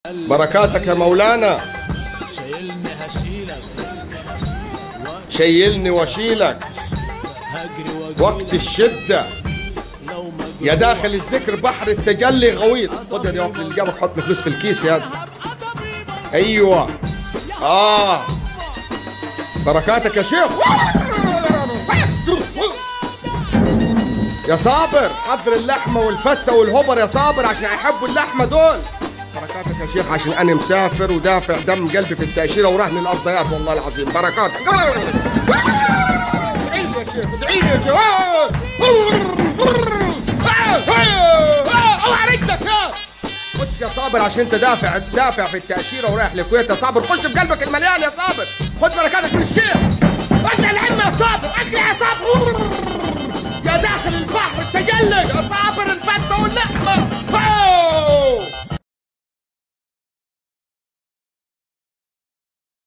بركاتك يا مولانا. شايلني هشيلك، شيلني واشيلك وقت الشدة، يا داخل الذكر بحر التجلي غويط. خد يا وقت اللي جابك، حط فلوس في الكيس يا ايوه. بركاتك يا شيخ. يا صابر حضر اللحمه والفته والهبر يا صابر عشان هيحبوا اللحمه دول. بركاتك يا شيخ عشان انا مسافر ودافع دم قلبي في التاشيره ورهن الارضيات والله العظيم. بركاتك. ادعي لي يا شيخ، ادعي لي يا شيخ. اوعى رجلك خد يا صابر عشان انت دافع في التاشيره ورايح الكويت يا صابر. خش بقلبك المليان يا صابر. خد بركاتك من الشيخ. اقلع العلم يا صابر، اقلع يا صابر. يا داخل البحر التجلي يا صابر الفته واللحمه.